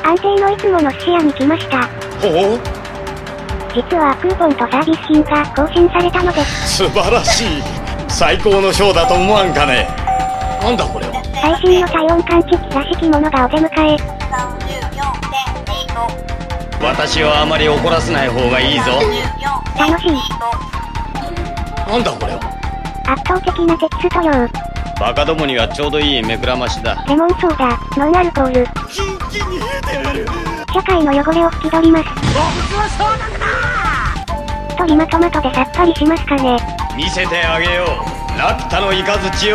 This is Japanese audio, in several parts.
安定のいつもの寿司屋に来ました。 ほう。 実はクーポンとサービス品が更新されたのです。 素晴らしい。最高のショーだと思わんかね。なんだこれは。 最新の体温感知器らしきものがお出迎え。 私をあまり怒らせない方がいいぞ。 楽しい。 なんだこれは。 圧倒的なテキスト量。 バカどもにはちょうどいい目くらましだ。 レモンソーダ、ノンアルコール。 キンキンに冷えてる。 社会の汚れを拭き取ります。とリマトマトでさっぱりしますかね。 見せてあげよう、ラピュタのイカズチを。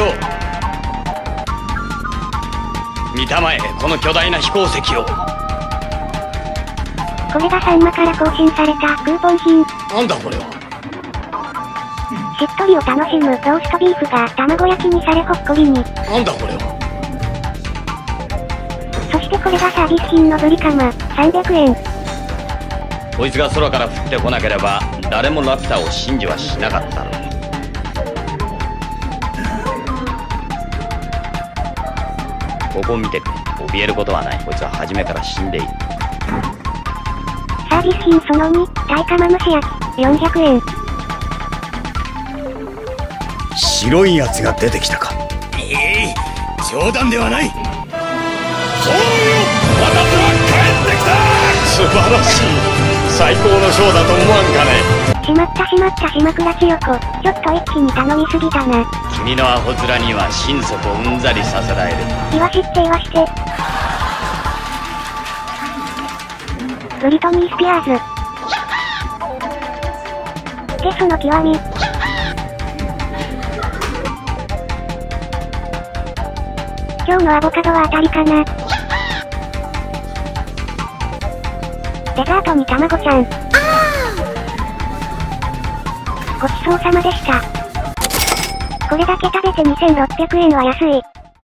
見たまえ、この巨大な飛行石を。 これがサンマから更新されたクーポン品。 なんだこれは。 しっとりを楽しむローストビーフが卵焼きにされほっこりに。 なんだこれは。 そしてこれがサービス品のブリカマ、300円。 こいつが空から降ってこなければ誰もラピュタを信じはしなかったのに。ここを見てくれ。怯えることはない。こいつは初めから死んでいる。 サービス品その2、タイカマ蒸し焼き、400円。 白いやつが出てきたか。冗談ではない。そうよ、私は帰ってきた。素晴らしい。最高のショーだと思わんかね。 しまったしまった島倉千代子、ちょっと一気に頼みすぎだな。 君のアホ面には心底うんざりさせられる。 言わしって言わして。ブリトニー・スピアーズ。ゲスの極み。今日のアボカドは当たりかな。デザートに卵ちゃん。ごちそうさまでした。これだけ食べて2600円は安い。